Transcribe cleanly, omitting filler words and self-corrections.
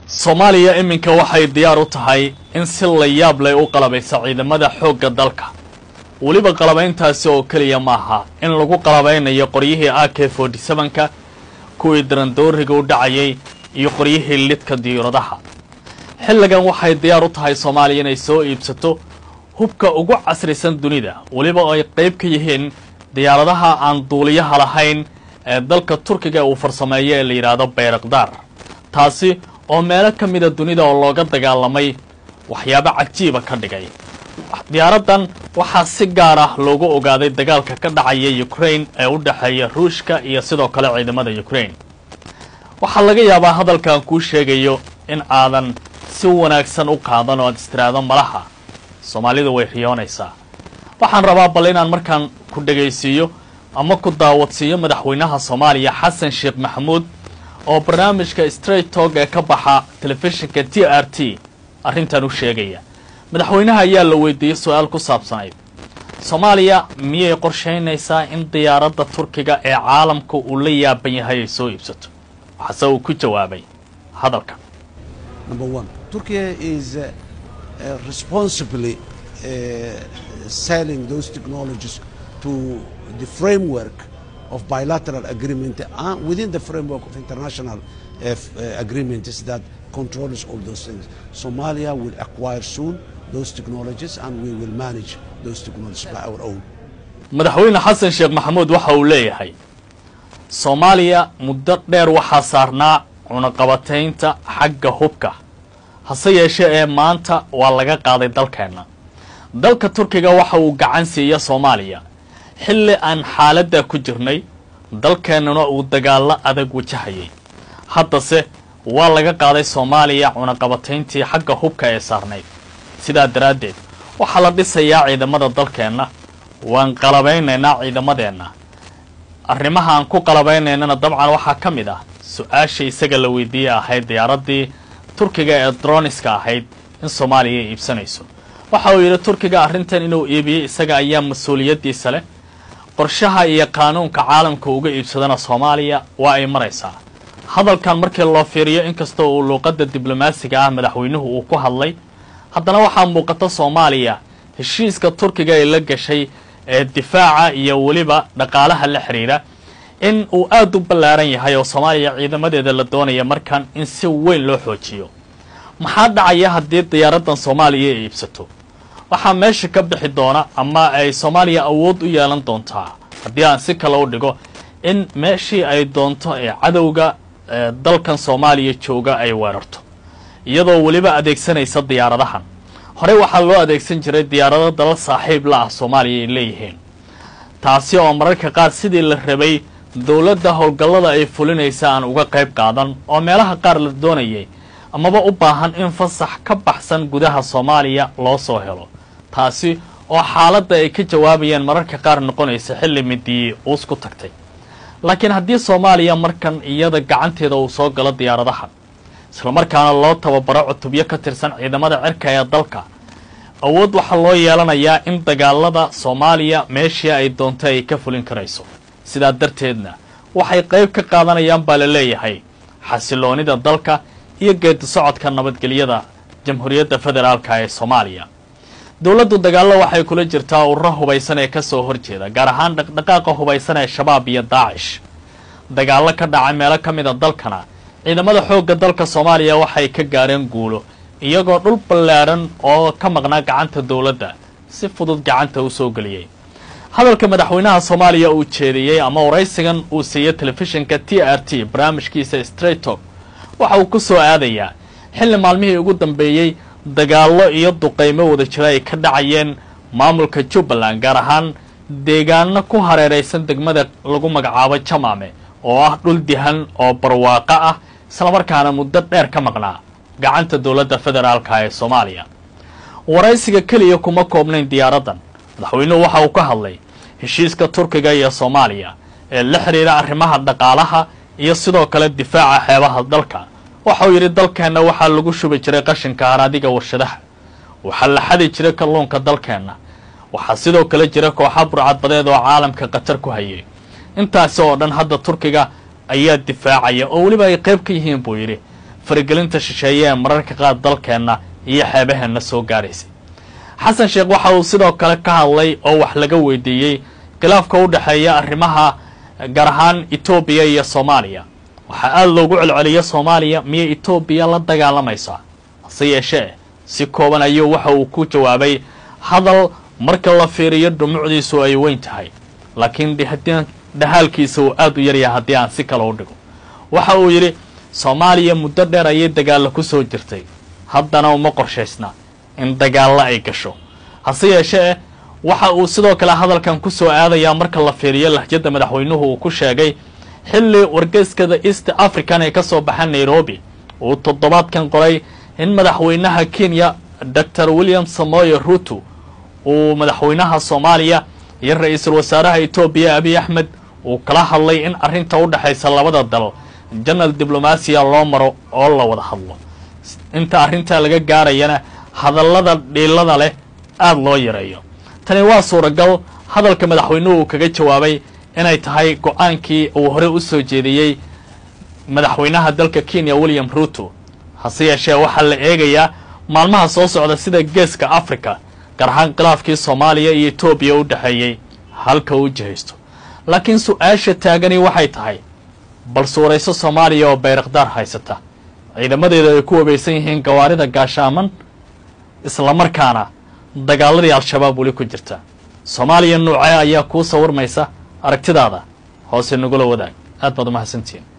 Soomaaliya iminka waxay diyaar u tahay in si la yaab leh u qalabayso ciidamada xoogga dalka. Waliba qalabayntaasi oo kaliya maaha in lagu qalabaynayo qoryihii AK-47ka kuwii darandooriga u dhacayay iyo qoryihii lidka diyaaradaha. Xilligan waxay diyaar u tahay Soomaaliya inay soo iibsato hubka ugu casrisan dunida, waliba ay qayb ka yihiin diyaaradaha aan duuliyaha lahayn ee dalka Turkiga uu farsameeyay ee la yiraahdo Bayraktar. Taasi oo meelo ka mid ah dunida oo looga dagaalamay waxyaabo cajiib ka dhigay. Diyaaradan waxaa si gaar ah loogu ogaaday dagaalka ka dhacaya Ukraine ee u dhaxeeya Ruushka iyo sidoo kale ciidamada Ukraine. Waxaa laga yaabaa hadalkan ku sheegayo in aadan si wanaagsan u qaadan oo istiraado malaha Soomaalidu way riyoonaysaa. Waxaan rabaa bal inaan markaan ku dhageysiyo ama ku daawadsiyo madaxweynaha Soomaaliya Xasan Sheekh Maxamuud oo barnaamijka Straight Talk ee ka baxa telefishinka TRT arrintan u sheegaya. Madaxweynaha ayaa la weydiiyay su'aal ku saabsan Soomaaliya miyay qorsheynaysaa in diyaaradda Turkiga ee caalamka uu la yaaban yahay ay soo iibsato. Waxaase uu ku jawaabay hadalka. Number one, Turkey is responsibly selling those technologies to the framework of bilateral agreement and within the framework of international agreements that controls all those things. Somalia will acquire soon those technologies and we will manage those technologies by our own. Madaxweyne Xasan Sheekh Maxamuud waxa uu leeyahay Soomaaliya muddo dheer waxa saarnaa cunaqabataynta xagga hubka. Hase yeeshee ee maanta waa laga qaaday dalkeena. Dalka Turkiga waxa uu gacan siiyay Soomaaliya xilli aan xaaladda ku jirnay dalkeenuna uu dagaal adag wajahayay. Haddase waa laga qaaday Soomaaliya cunaqabatayntii xagga hubka ee saarnay. Sidaa daraadeed waxa la dhisayaa ciidamada dalkeena waan qalabaynaynaa ciidamadeena. Arrimaha aan ku qalabaynaynana dabcan waxa ka mid ah su'aasha isaga la weydiiyay ahayd diyaaradii Turkiga ee droniska ahayd in Soomaaliya iibsanayso. Waxa uu yiri Turkiga arrintan inuu iibiyo isaga ayaa mas'uuliyadiisa leh. Qorshaha iyo qaanuunka caalamka uga iibsadana Soomaaliya waa ay maraysaa. Hadalkan markii loo fiiriyo inkastoo uu luqadda diblomaasiga ah madaxweynuhu uu ku hadlay, haddana waxaa muuqata Soomaaliya heshiiska Turkiga ee la gashay ee difaaca iyo waliba dhaqaalaha la xiriira in uu aad u ballaaran yahay oo Soomaaliya ciidamadeeda la doonayo markan in si weyn loo xoojiyo. Maxaa dhacaya haddii diyaaradan Soomaaliya ay iibsato? Waxaa meesha ka bixi doona ama ay Soomaaliya awood u yeelan doontaa haddii aan si kale u dhigo in meeshii ay doonto ee cadawga dalkan Soomaaliya jooga ay weerarto iyadoo waliba adeegsanaysa diyaaradahan. Hore waxaa loo adeegsan jiray diyaarado dal saaxiib la ah Soomaaliya ay leeyihiin. Taasi oo mararka qaar sidii la rabay dawladda howlgallada ay fulinaysa aan uga qayb qaadan oo meelaha qaar la doonayay amaba u baahan in fasax ka baxsan gudaha Soomaaliya loo soo helo. Taasi oo xaaladda ay ka jawaabayeen mararka qaar noqonaysa xilli midii uus ku tagtay. Laakiin haddii Soomaaliya markan iyada gacanteeda uu soo galo diyaaradaha isla markaana loo tababaro cutubyo ka tirsan ciidamada cirka ee dalka, awood waxa loo yeelanayaa in dagaalada Soomaaliya meeshii ay doonto ay ka fulin karayso. Sidaa darteedna waxay qayb ka qaadanayaan baa la leeyahay xasiloonida dalka iyo geedi socodka nabadgelyada Jamhuuriyadda Federaalka ee Soomaaliya. Dawladdu dagaalo waxay kula jirtaa ururo hubaysan ee ka soo horjeeda gaar ahaan dhaqdhaqaaqa hubaysan ee Shabaab iyo Daacish. Dagaalo ka dhacay meelo ka mid ah dalkana ciidamada xoogga dalka Soomaaliya waxay ka gaareen guulo iyagoo dhul ballaaran oo ka maqnaa gacanta dawladda si fudud gacanta u soo galiyay. Hadalka madaxweynaha Soomaaliya uu jeediyay ama waraysigan uu siiyay telefishinka TRT barnaamijkiisa Straight Talk waxa uu ku soo aadayaa xilli maalmihii ugu dambeeyay dagaalo iyo duqeymo wada jira ay ka dhacayeen maamulka Jubbaland gaar ahaan deegaano ku hareeraysan degmada lagu magacaabo Jamaame oo ah dhul dihan oo barwaaqo ah isla markaana muddo dheer ka maqnaa gacanta dawladda federaalka ee Soomaaliya. Waraysiga kaliya kuma koobnayn diyaaradan. Madaxweynuhu waxa uu ka hadlay heshiiska Turkiga iyo Soomaaliya ee la xiriira arrimaha dhaqaalaha iyo sidoo kale difaaca xeebaha dalka. Waxa uu yiri dalkeena waxa lagu shubay jiray qashinka haraadiga warshadaha. Waxa la xadi jiray kalluunka dalkeena. Waxa sidoo kale jira kooxo burcadbadeed oo caalamka qatar ku hayay. Intaas oo dhan hadda Turkiga ayaa difaacaya oo waliba ay qayb ka yihiin buu yiri faragelinta shisheeye ee mararka qaar dalkeenna iyo xeebaheenna soo gaaraysay. xasan sheekh waxa uu sidoo kale ka hadlay oo wax laga weydiiyey khilaafka u dhexeeya arrimaha gaar ahaan Itoobiya iyo Soomaaliya. waxaa aad loogu celceliyo Soomaaliya miyay Itoobiya la dagaalamaysaa? hase yeeshee si kooban ayuu waxa uu ku jawaabay hadal marka la fiiriyo dhumucdiisu ay weyn tahay, laakiin dhahaalkiisa uu aad u yar yahay haddii aan si kale u dhigo. waxa uu yidhi Soomaaliya muddo dheer ayay dagaal ku soo jirtay, haddana uma qorshaysna in dagaal ay gasho. hase yeeshee waxa uu sidoo kale hadalkan ku soo aadayaa marka la fiiriyo lahjada madaxweynuhu uu ku sheegay xilli wargeyskada East African ee ka soo baxay Nairobi uu toddobaadkan qoray in madaxweynaha Kenya Dr. William Samoei Ruto uu madaxweynaha Soomaaliya iyo ra'iisul wasaaraha Itoobiya Abiy Ahmed uu kala hadlay in arrinta u dhaxaysa labada dal janal diblomaasiya loo maro oo la wada hadlo. inta arrinta laga gaarayana hadallada dhiilada leh aad loo yareeyo. tani waa suuragal hadalka madaxweynuhu kaga jawaabay inay tahay go'aankii uu hore u soo jeediyay madaxweynaha dalka Kenya William Ruto. hase yeeshee waxaa la eegayaa maalmaha soo socda sida geeska Afrika gaar ahaan khilaafkii Soomaaliya iyo Itoobiya u dhaxeeyay halka uu jihaysto. laakiin su'aasha taagani waxay tahay bal suurayso Soomaaliya oo bayrakdaar haysata, ciidamadeeda ay ku wabaysan yihiin gawaarida gaashaaman, isla markaana dagaaladii al-shabaab wali ku jirta. Soomaaliya noocee ayaa kuu sawirmaysa? aragtidaada hoose nagula wadaag. aad baad u mahadsantihiin.